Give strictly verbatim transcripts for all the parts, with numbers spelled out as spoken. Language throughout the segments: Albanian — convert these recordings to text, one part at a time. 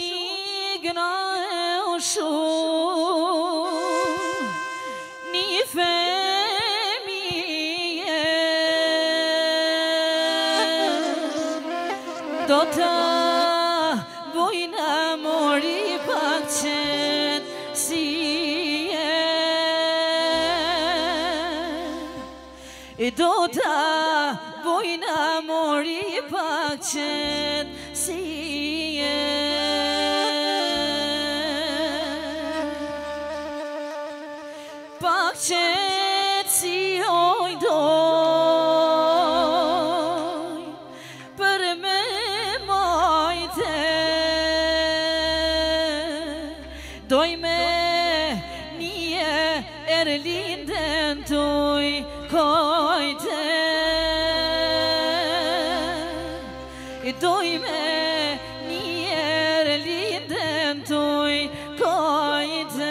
një gna e u shu një femije do të bujna mori pak qenë si e do të bujna mori pak qenë si pak qenë si oj doj për me mojte doj me një erlinden tuj kojte doj me një erlinden tuj kojte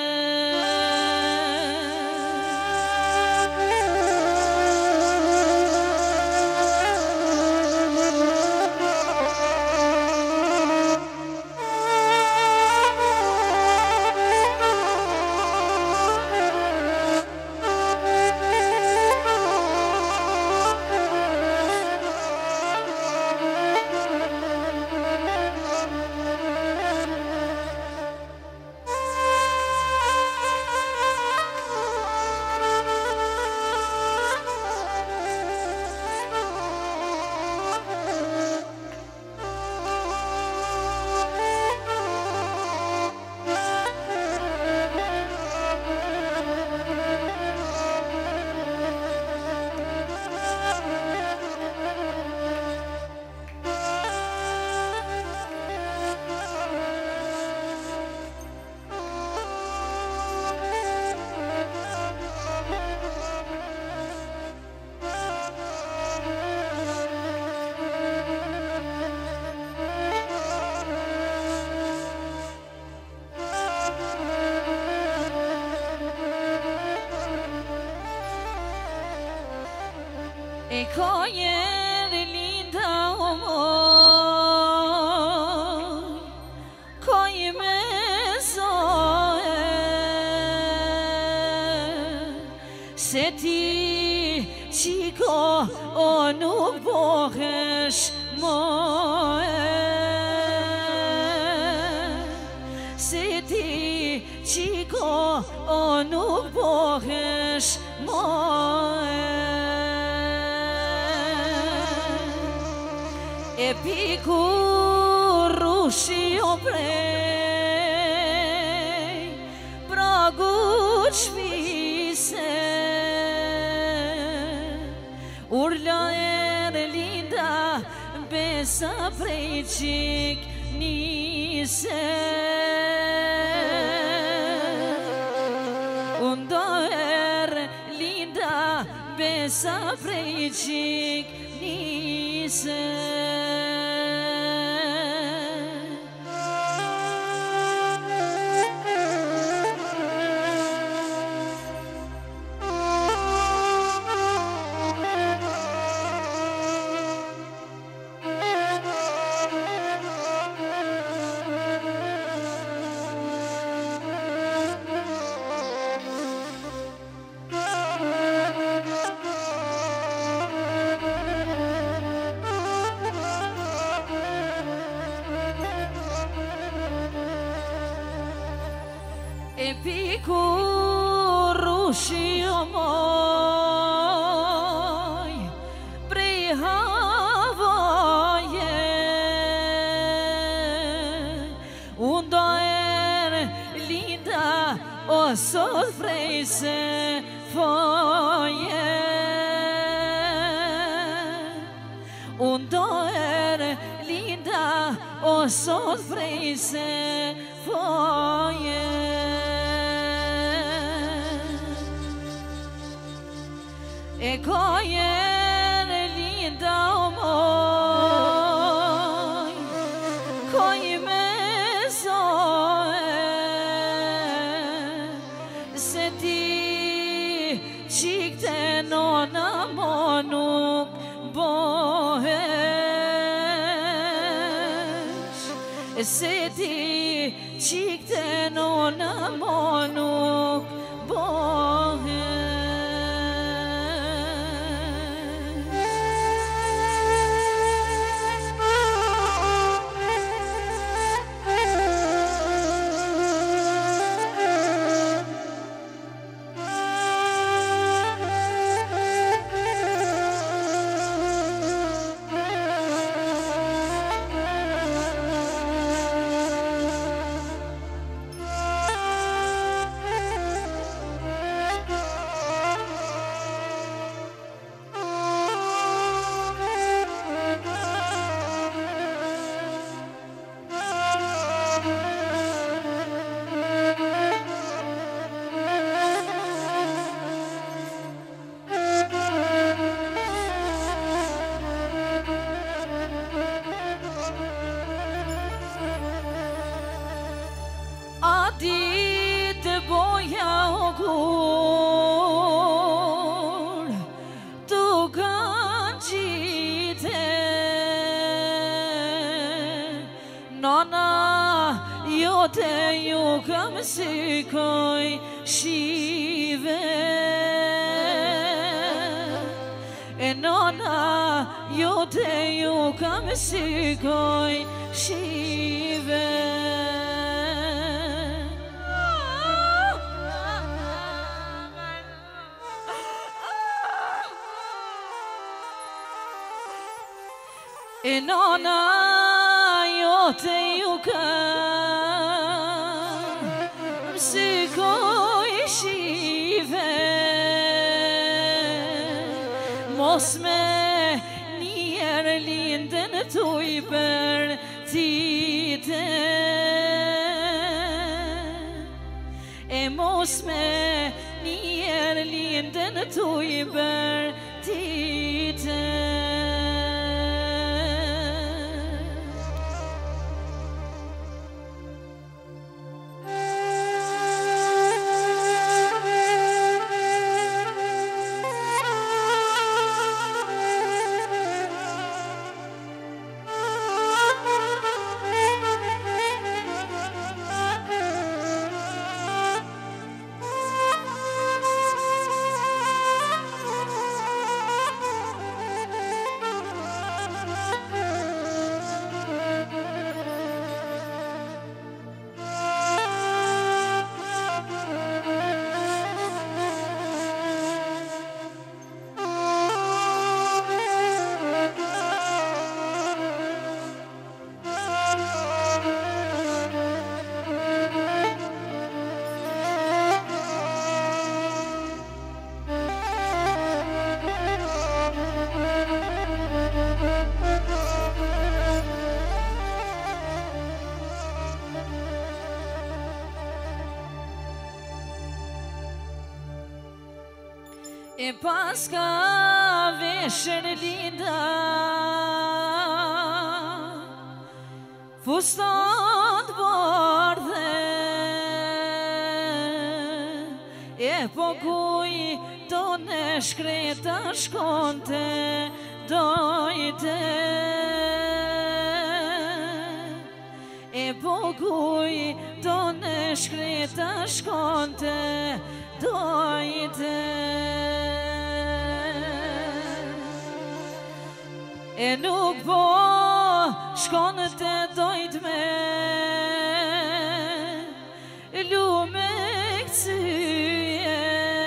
e kojer linda o moj koj me zoe se ti qiko o nuk bohesh moje se ti qiko o nuk bohesh moje e pikur rushi o prej pragu qvise urla erlinda besa prej qik nise undo erlinda besa prej qik nise e pikur rushi o moj prej havoje undo erlinda o sot prej se foje undo erlinda o sot prej se foje e kojer linda o moj koj me zoe se ti qikte nona mo nuk bohesh se ti qikte nona mo nuk bohen. Ditë boja o kur tu kanë gjite nona jote ju kam sikoj shive e nona jote ju kam sikoj shive. E nona jote ju kam sikoj shive mos me njerë linden tuj për tite e mos me njerë linden tuj për tite. E pas ka veshër linda fustat bardhe e po kuj tone shkreta shkonte dojte e po kuj tone shkreta shkonte dojte e nuk po shkon të dojt me lume këtëje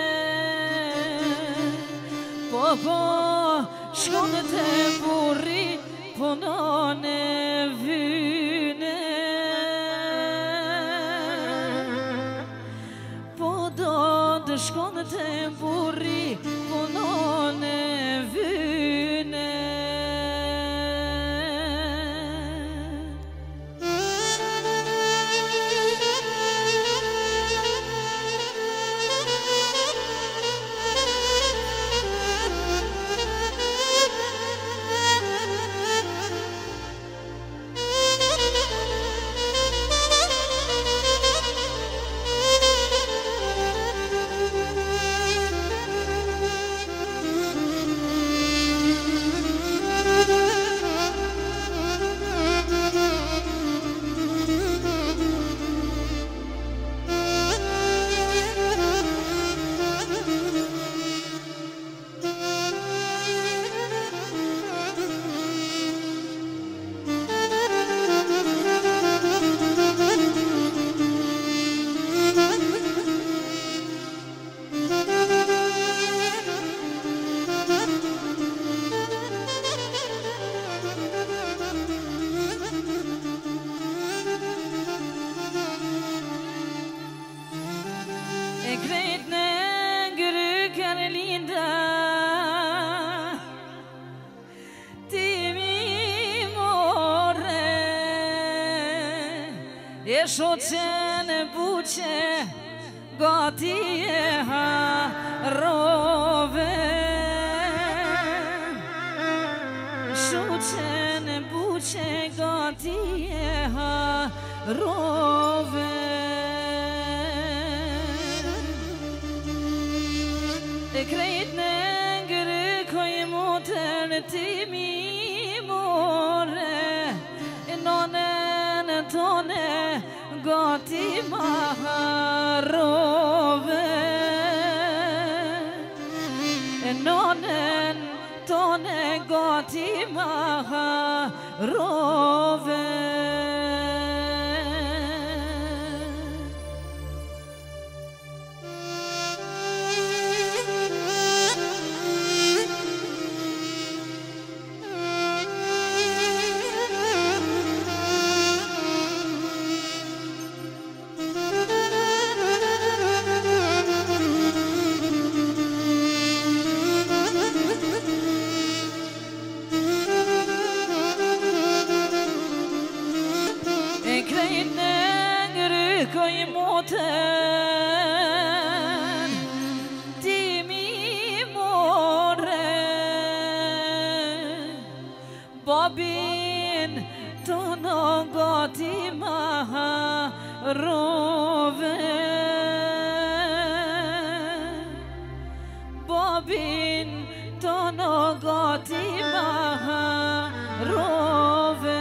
po po shkon të burri punon e vyne po do të shkon të burri punon e vyne. e shoqen e buqe gati e harove shoqen e buqe gati e harove e krejt në ngërë koj motën ti mi more e nonën tone gati ma harove e nonën tone gati ma harove koj motën ti mi more babin të në gati ma harove babin të në gati ma harove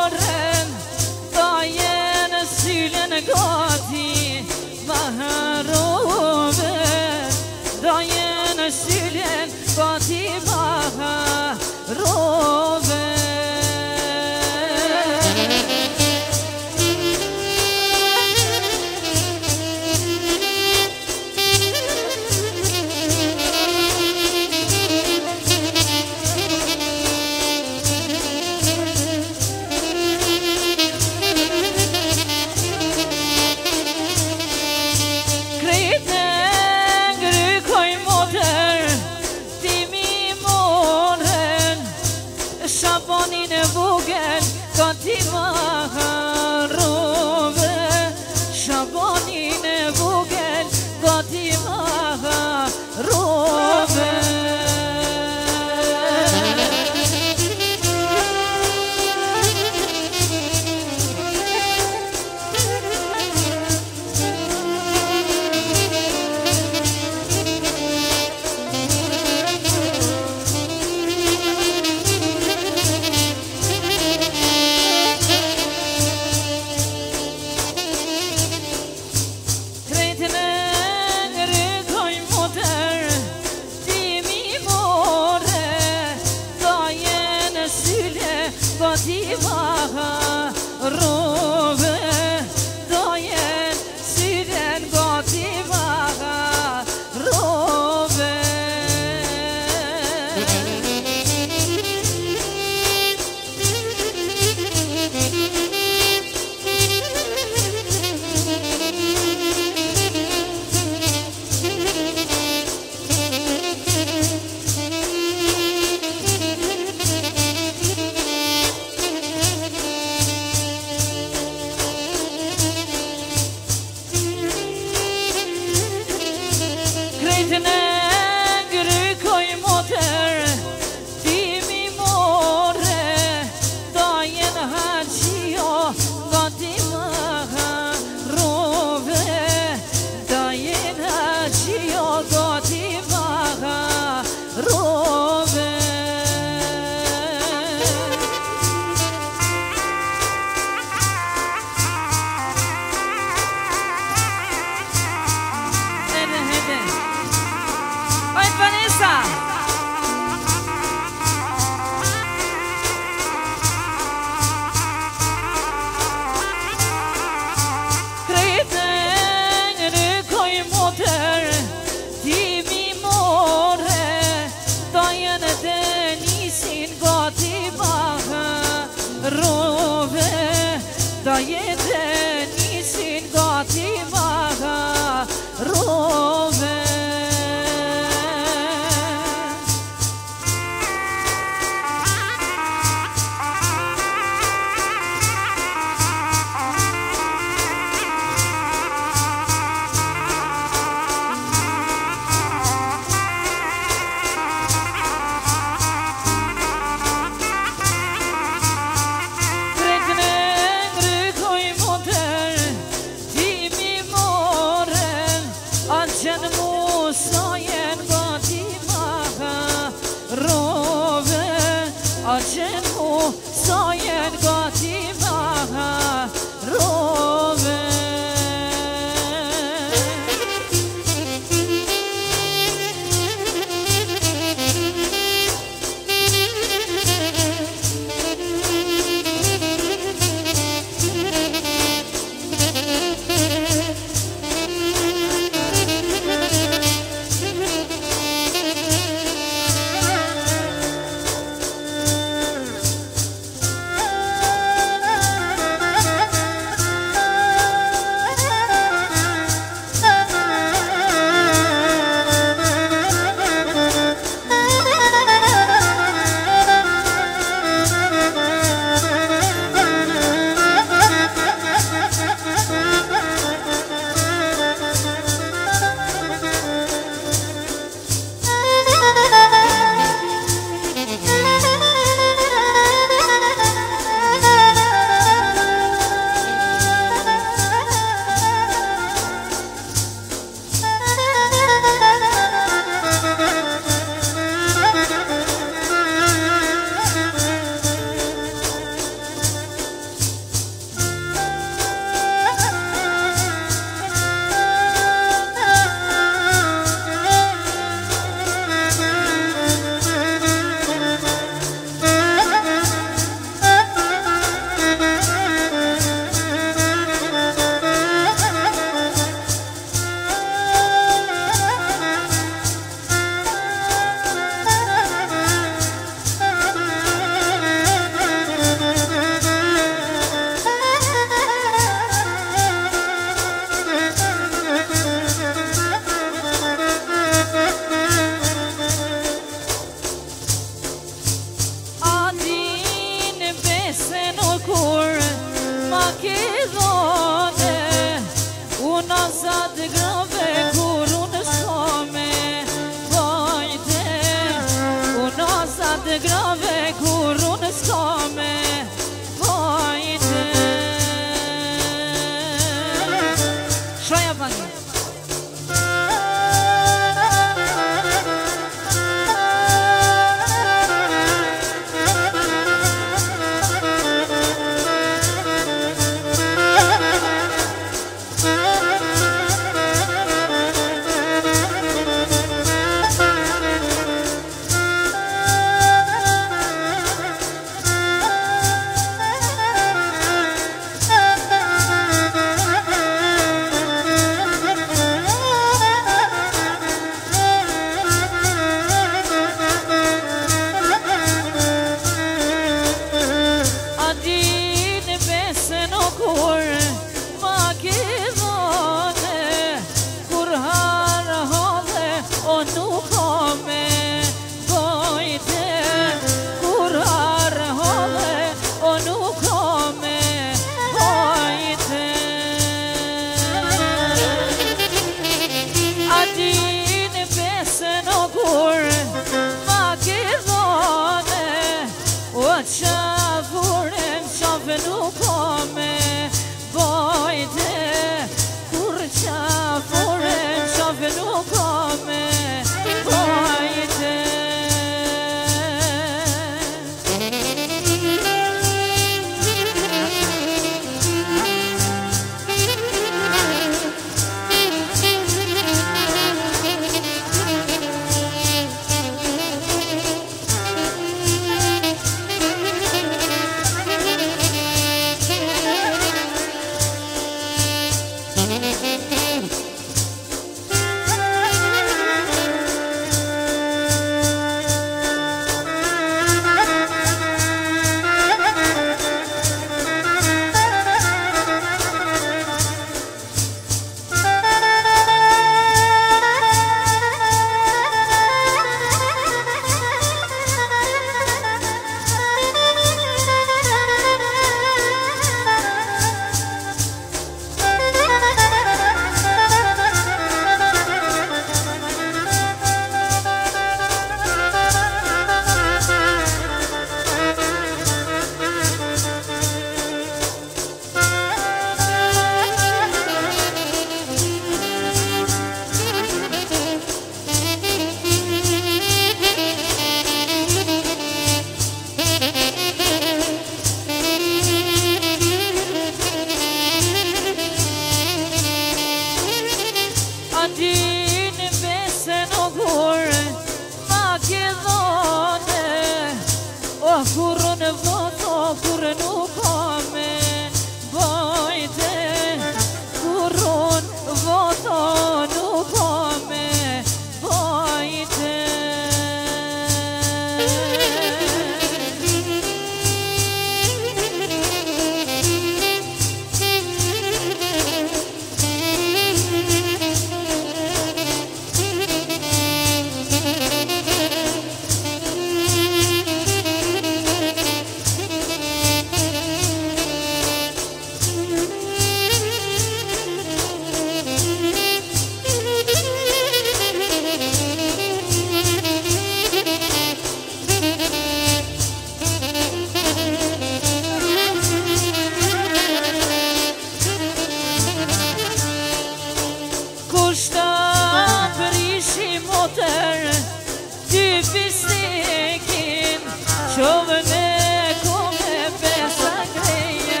fistikin, qovën e kome besa greja,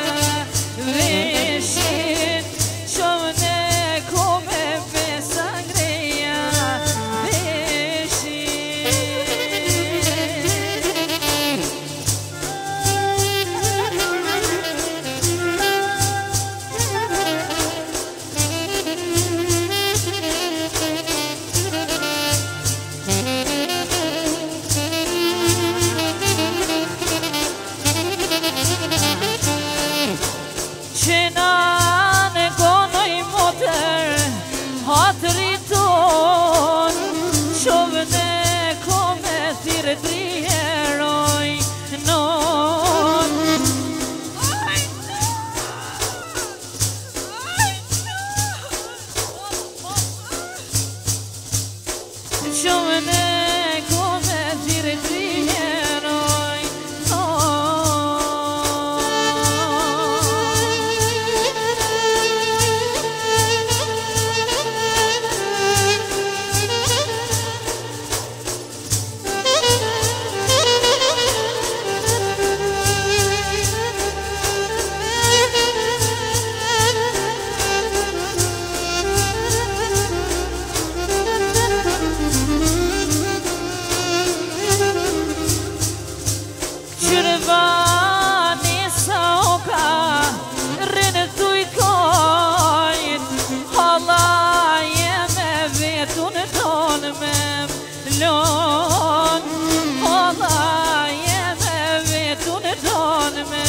veshin, qovën e kome besa greja, veshin. Qena në konoj motër, hatëri ton, qovën e kome thirë triheroj non. Qovën e kome thirë triheroj non. Qërvani sa oka, rrinë tuj kojt, hala jeme vetun tonë me mlon, hala jeme vetun tonë me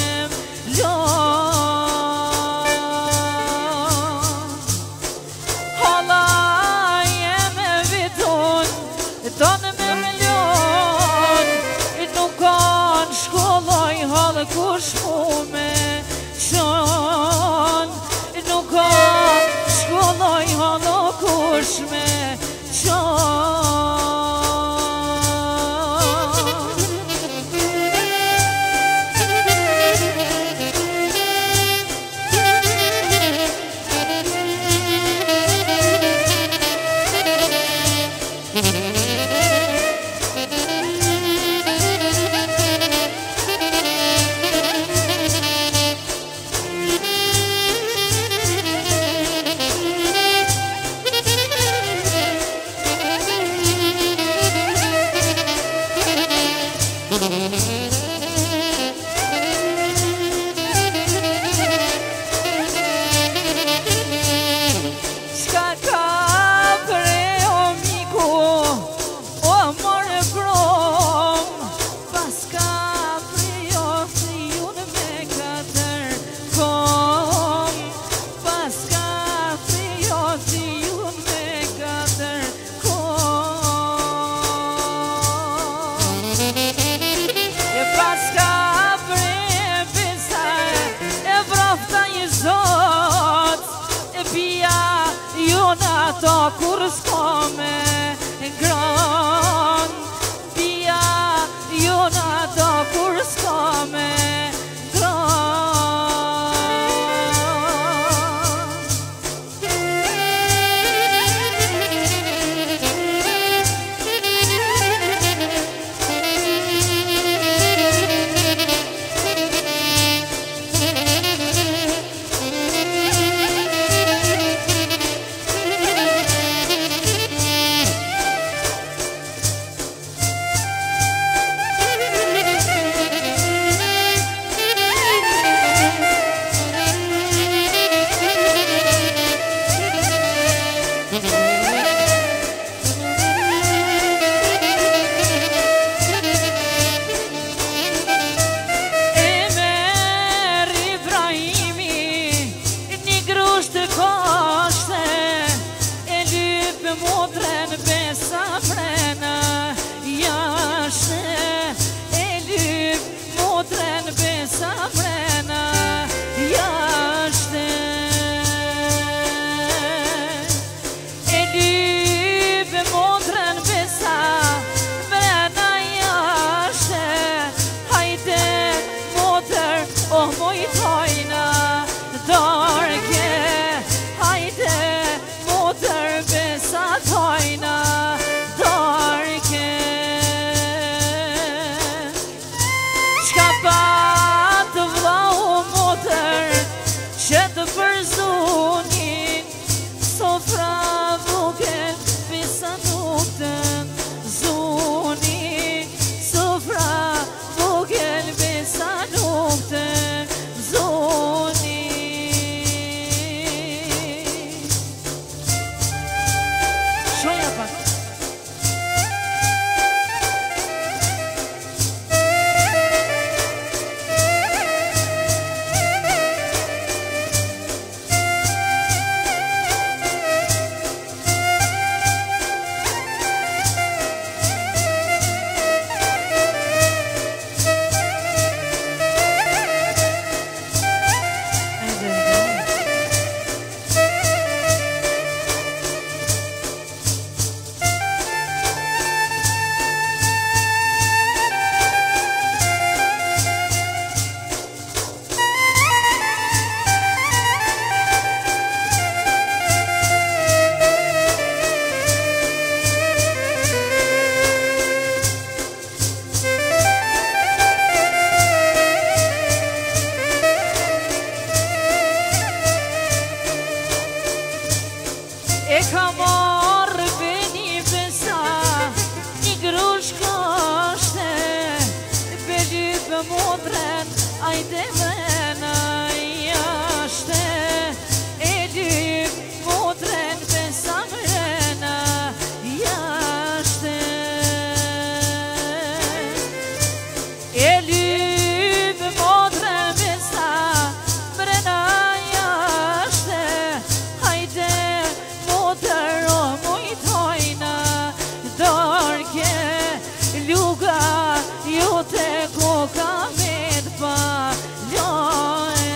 mlon, hala jeme vetun tonë me mlon, nuk kanë shkolloj halë kush mu me qon, nuk kanë shkolloj halë kush me qon. Qka ka pre o miku, o more prom, pas ka pre o thijun me katër kom, pas ka pre o thijun me katër kom, e pas ka pre pesa e vrofta i zot, e pia jona to kur s'ko me ngron, pia jona to kur s'ko me ngron. hajde vena jashte e lyp motren besa mrena jashte e lyp motren besa mrena jashte hajde moter o mujtojna darke luga jote koka med pa ljoe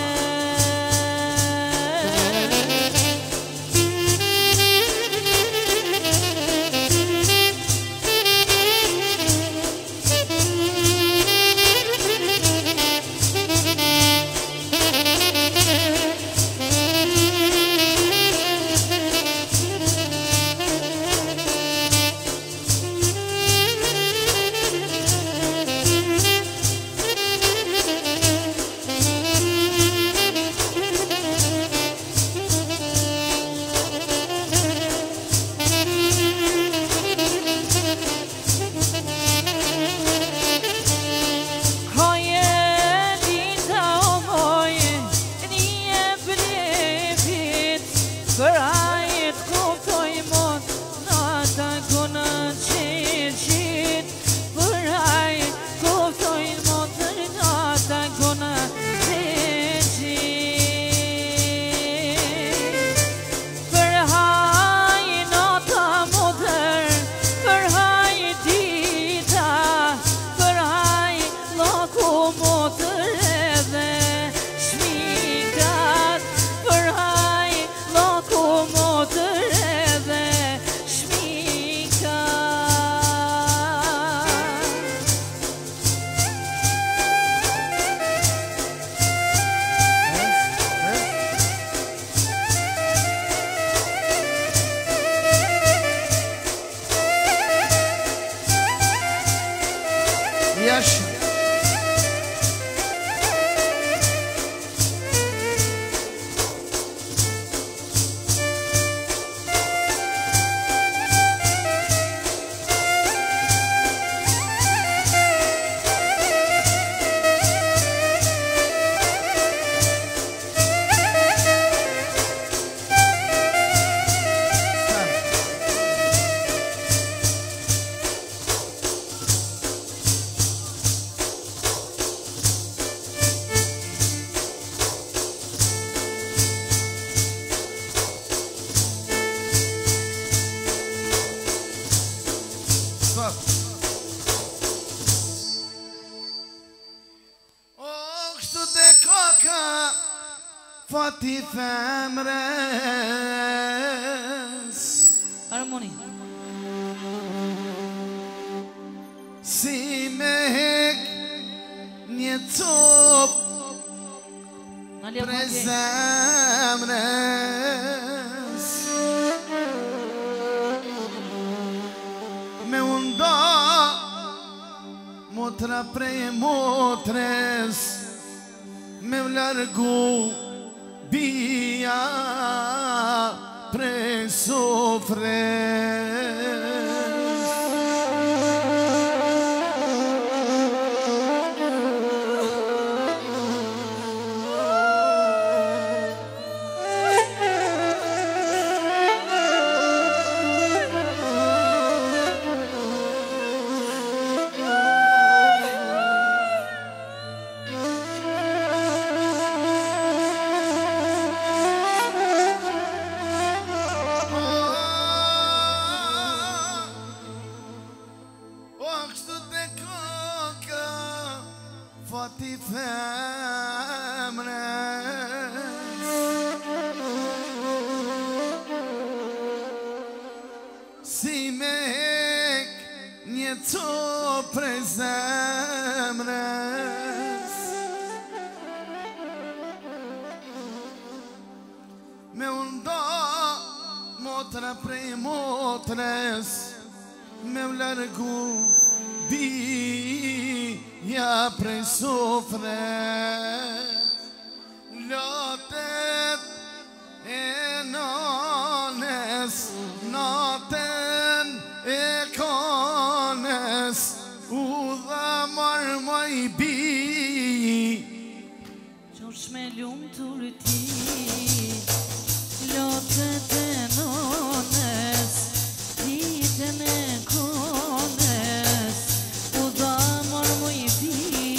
Yes. Fati femres Harmoni si me hek një cop pre zemres me unda motra prej motres me u largu Bia pre sofres Fati femres si me hek një cop prej zemres me unda motra prej motres me u largu Bia prej sofres Lotet e nones Naten e kones U dha marmaj bi lumë të rëti Lotët e nones Ditën e kones U dha marë më i pi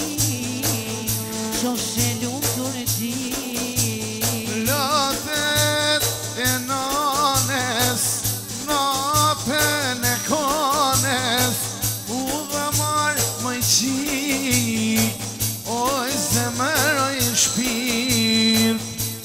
Qoshe lumë të rëti Lotët e nones Natën e kones U dha marë më i qik Oj zemër oj shpirt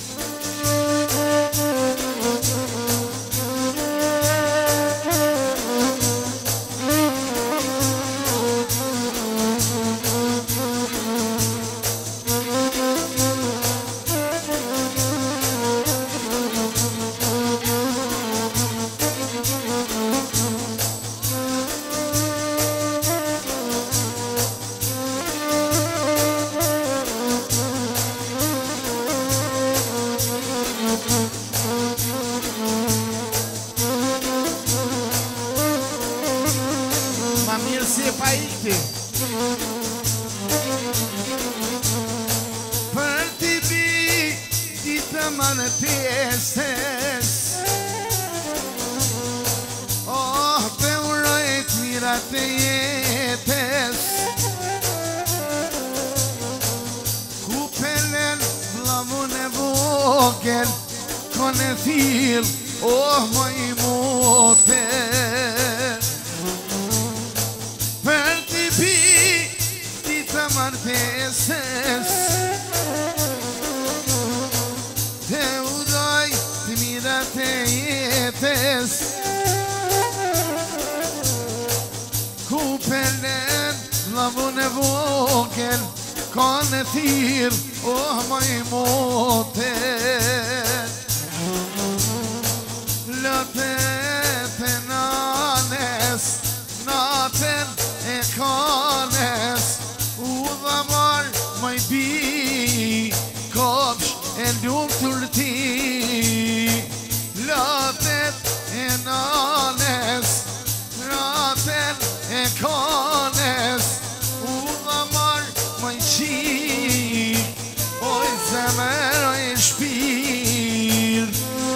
Ma mirë si e pa ikti Për t'i bi ditë më në pjesës Oh, të urojt mirat e jetës Ku pelen vlavun e vogel Kone thil, oh, më i mote Për t'i bi ditë martesës Të udoj të mirat e jetës Ku pelen vlavun e vogel Ka në thirë, oh më i mote Lëtet e nanes Natën e kones U dha marë më i bi Kopsh e lumë të rëti Lëtet e nanes Natën e kones U dha marë më i qik Oj zemër oj shpirt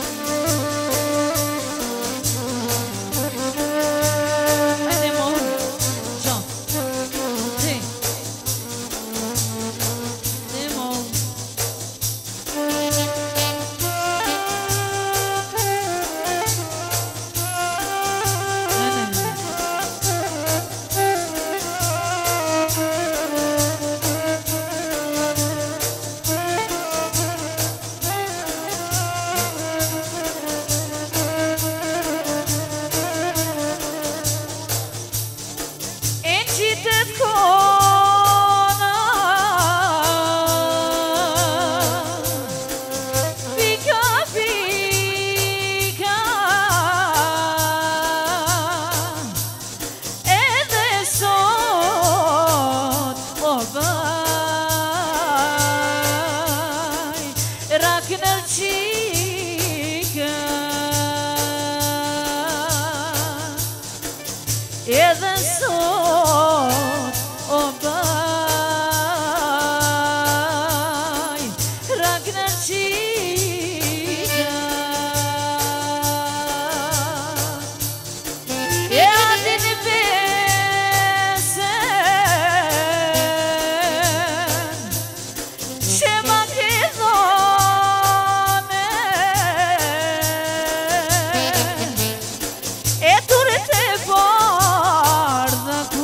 Edhe sot o baj Ragnar qika E ati në besen Që ma këdhone E turët e bardha ku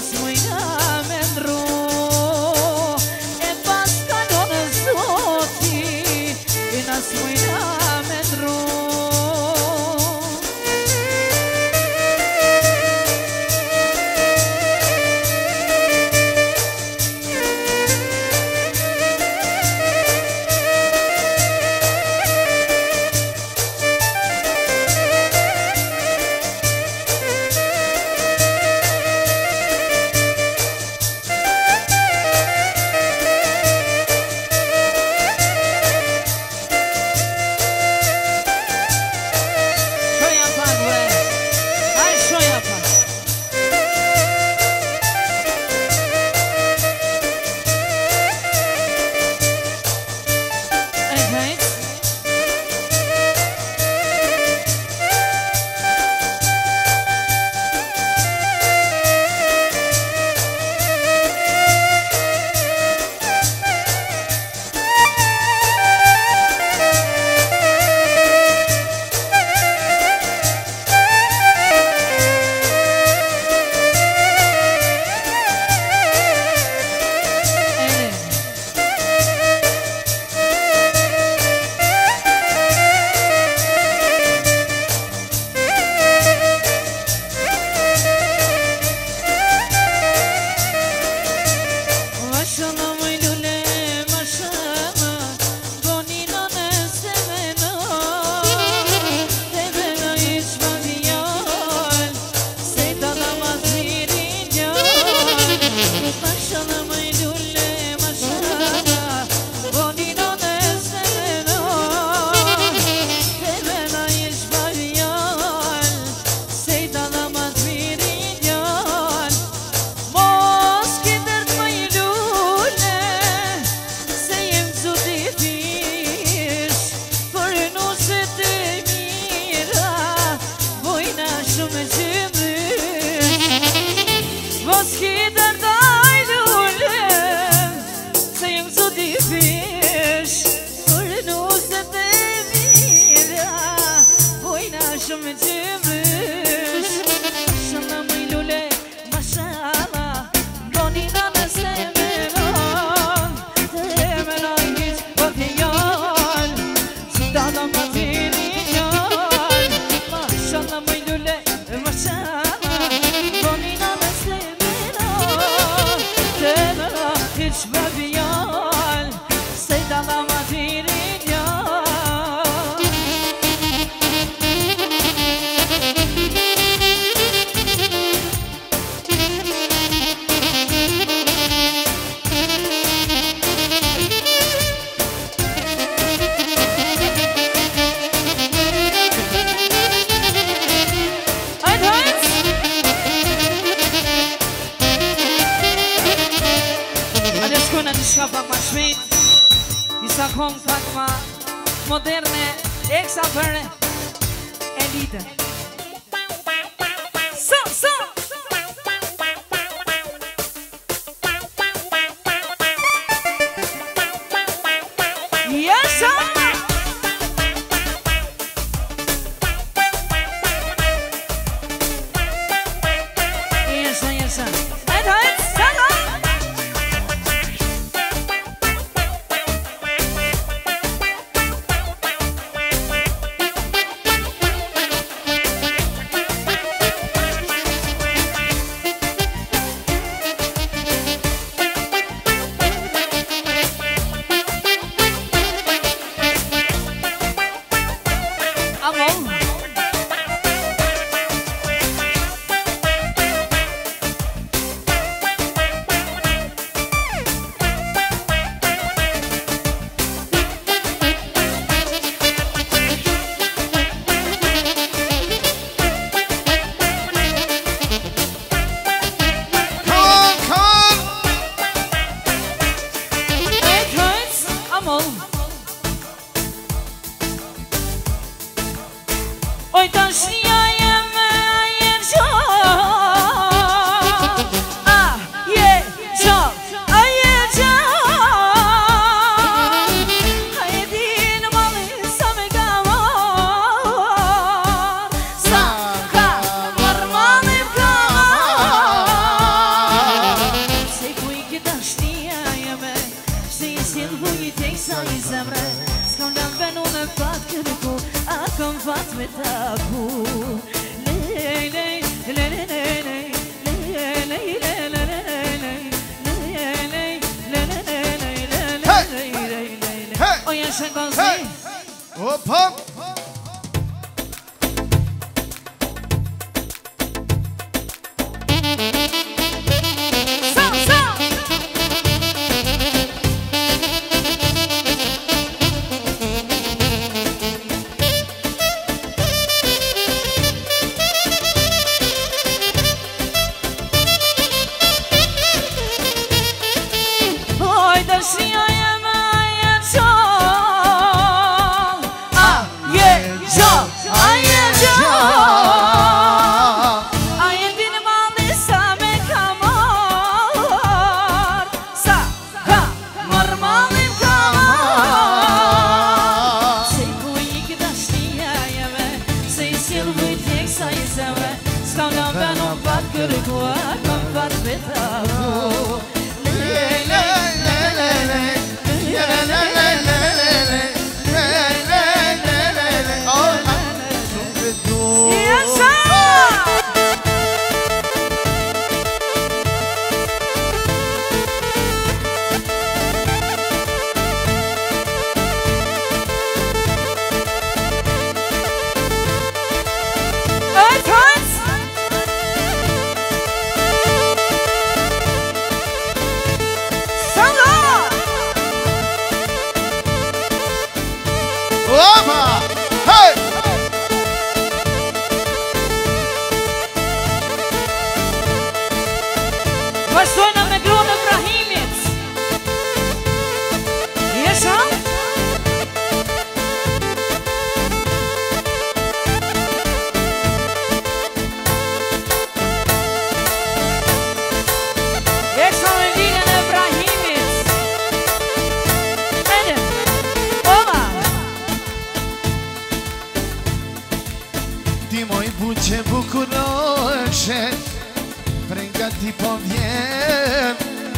nas mujna me ndru e pas kalon zoti e nas mujna me ndru. Moderne, exaperne, elite. So, so. Yes, sir. Yes, sir, yes, sir. And head, stand up. Ishe Gonzi. Hop, hop. Vazhdojnë me gruan e Ibrahimit. Jesha? Jesha me linjën e Ibrahimit. Ede, ola. Ti moj buqe bukuroshe, prenga ti po vjen,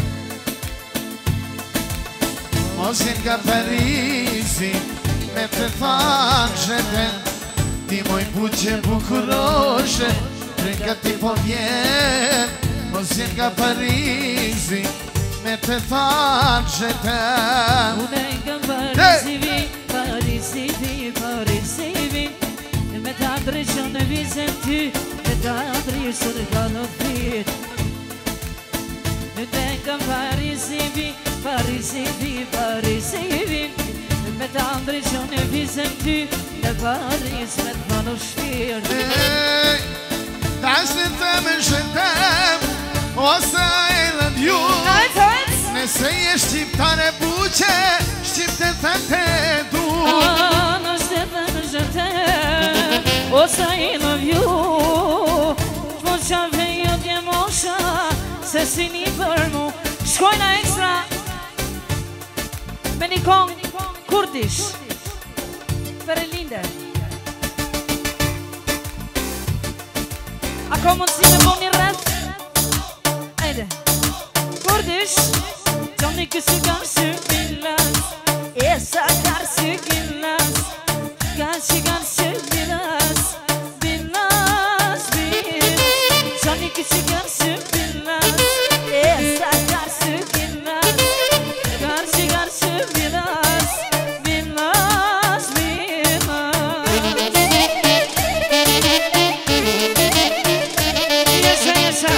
Mosin ka Parisi, me të thakshete. Ti moj buqe bukuroshe, prenga ti po vjen, Mosin ka Parisi, me të thakshete. Une nga Parisi vi, Parisi vi, Parisi vi, me ta drejshon në vizem ty, me ta drejshon ka në fit. Une nga Parisi vi, Parisi vi, Parisi vi, me ta drejshon në vizem ty, në Paris me të më në shpirt. Tash në të më shëtem, ose I love you. Nëse je shqiptare buqe, shqipte të të du. Nëse të më shëtem, ose I love you. Shmo qa vejo t'je mosha, se si një për mu. Shkojna ekstra me një kong kurdish për e linde. A ko mundësi me bo një rrët? Ejde kurdish, gjoni kësë karë billas, e sa karë billas, karë karë billas, billas, billas. Gjoni kësë karë billas, e sa karë billas, karë karë billas, billas, billas. Jesha, jesha.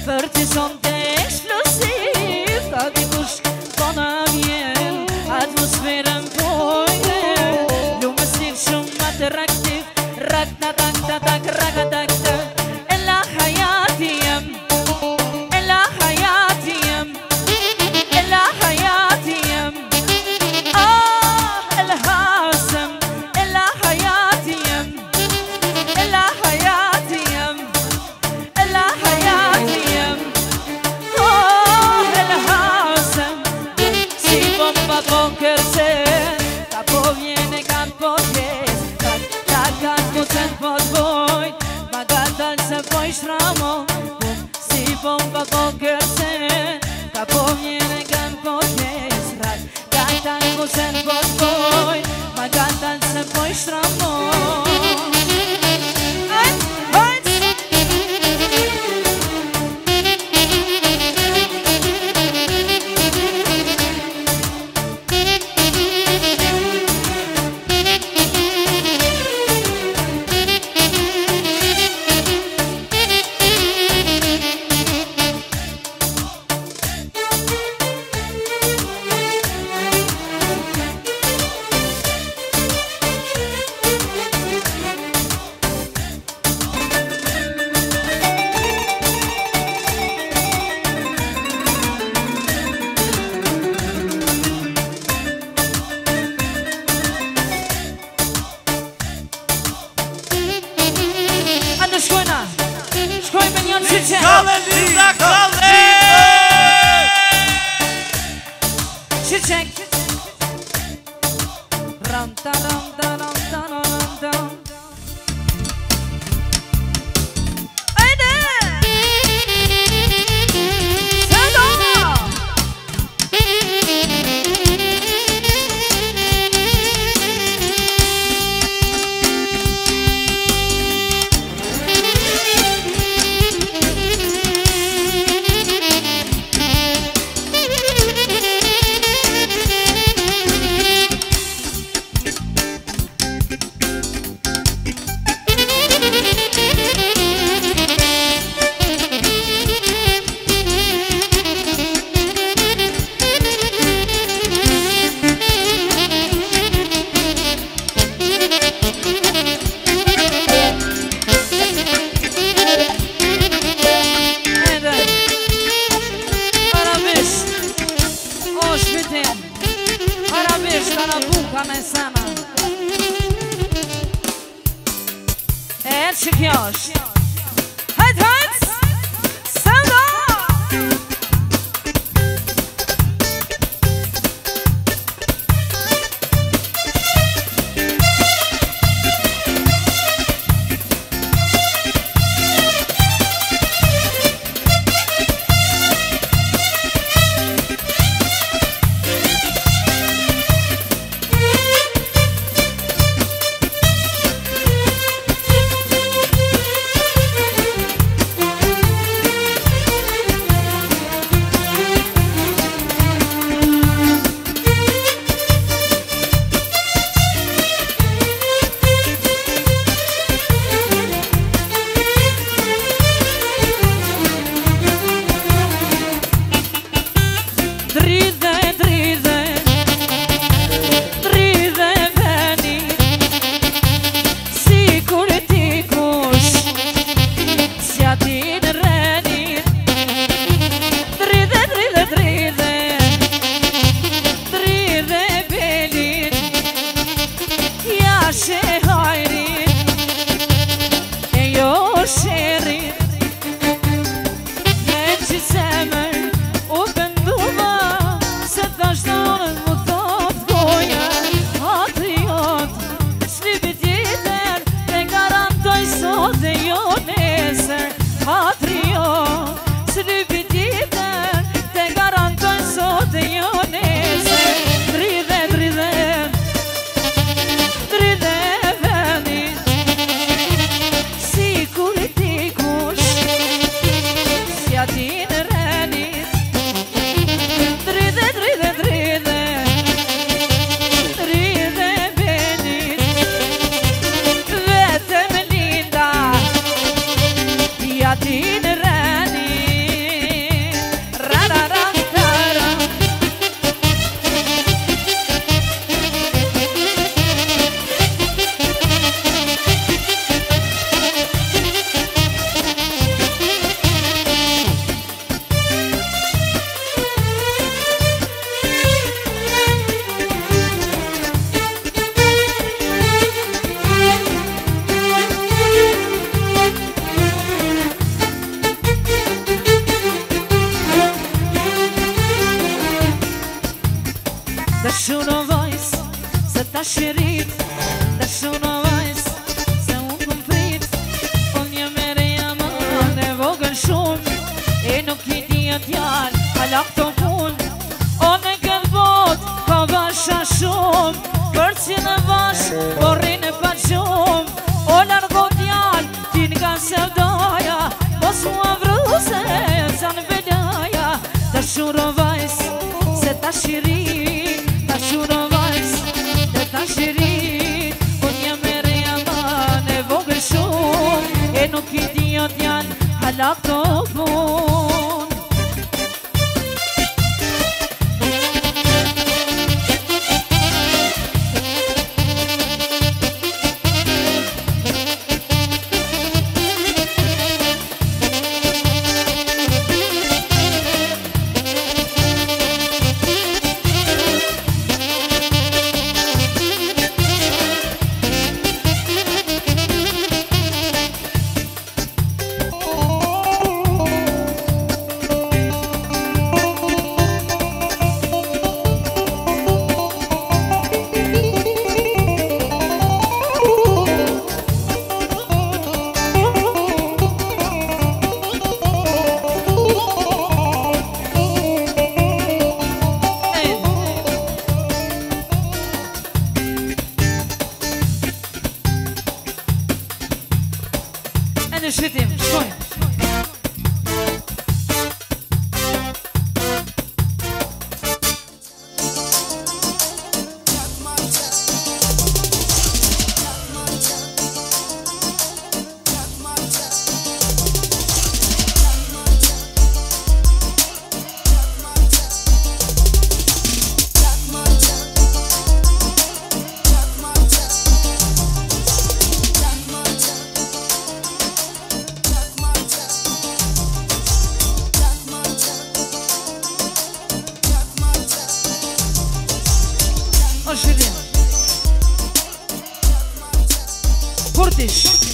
Për ti son të eksplosiv, ka dikush kona vjen, atmosferën pojnë, lumë stil shumë atraktiv, rak na tak ta tak rak a tak ta, e la hayati jem, e la hayati jem, e la hayati jem, ah, e la hasem, e la hayati jem, e la hayati jem, e la hayati jem, oh, e la hasem, si bomba po kërcen, ka po vjene, ka po vjes, ka ta ka kucen po t'bojt, ma ka dal se po i shramon, si bomba po kërcen, ka po vjene, ka po vjes, ka ta kucen po t'bojt, ma ka dal se po i shramon. Kalle Liza, Kalle! Çiçek. Ram ta ram ta ram ta ram ta. Haydi. Seda. Dridhe, djetë janë hala këto pun O në këtë bot ka vasha shumë Për që në vash borrin e pa gjumë O largo djallë ti nga sevdaja Mos mua vruse sa në vedaja Ta shuro vajs se ta shirit Ta shuro vajs se ta shirit Unë jam e reja ma në vogër shumë E nuk i diot janë hala këto pun Shvitim, shkojmë Curtis